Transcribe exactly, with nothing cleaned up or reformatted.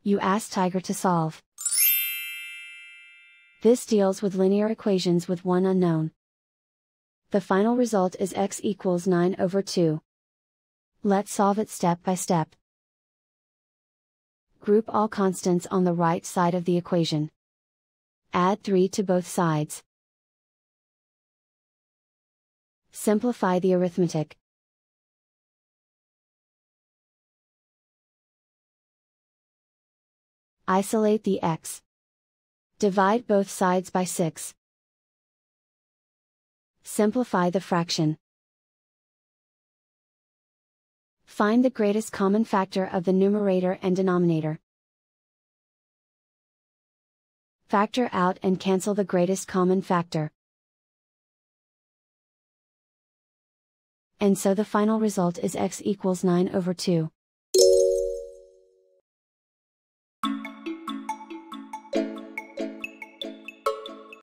you ask Tiger to solve. This deals with linear equations with one unknown. The final result is x equals nine over two. Let's solve it step by step. Group all constants on the right side of the equation. Add three to both sides. Simplify the arithmetic. Isolate the x. Divide both sides by six. Simplify the fraction. Find the greatest common factor of the numerator and denominator. Factor out and cancel the greatest common factor. And so the final result is x equals nine over two.